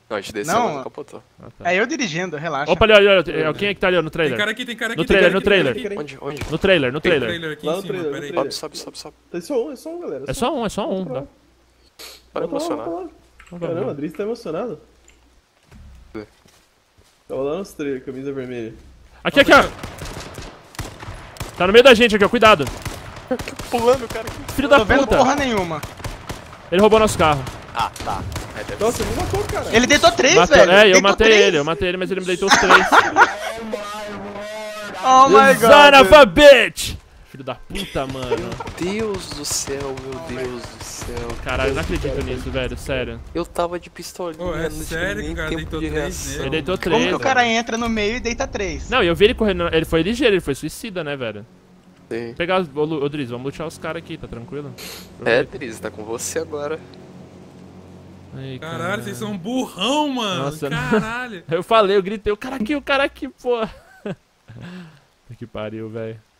Não, a gente desceu, Não. mas não capotou. Ah, tá. É eu dirigindo, relaxa. Opa, ali, olha, quem é que tá ali ó, no Tem trailer? cara aqui, tem cara aqui. No tem trailer, cara no trailer. aqui, tem cara Onde? Onde? No trailer, no aqui. Tem trailer. trailer aqui Lá em no cima, trailer, no pera aí. trailer. Sobe. É só um, galera. É só um, tá? Para Vai pra lá, emocionar. vai pra lá. Caramba, a Driz tá emocionado. Tava lá nos trailers, camisa vermelha. Aqui, ó. Tá no meio da gente aqui, ó, cuidado. Pulando, cara. Filho da Tô vendo puta. porra nenhuma. Ele roubou nosso carro. Ah, tá. É, deve Nossa, ele me matou, cara. Ele deitou 3, Matou- velho. É, eu Deitou matei três. ele, mas ele me deitou os 3. Oh my god. Son of a bitch! Filho da puta, mano. Deus do céu, meu Deus do céu. Caralho, eu não acredito nisso, velho, sério. Eu tava de pistolinha, Ô, é não tive sério que nem o cara tempo deitou de três reação. nele? Ele deitou Como 3. que o cara entra no meio e deita 3? Não, e eu vi ele correndo. Ele foi ligeiro, ele foi suicida, né, velho? Sim. Vou pegar. Ô, Driz, vamos lutear os caras aqui, tá tranquilo? É, Tris, tá com você agora. Ai, Caralho, vocês são burrão, mano. Nossa, Caralho. Eu falei, eu gritei, o cara aqui, pô. Que pariu, velho.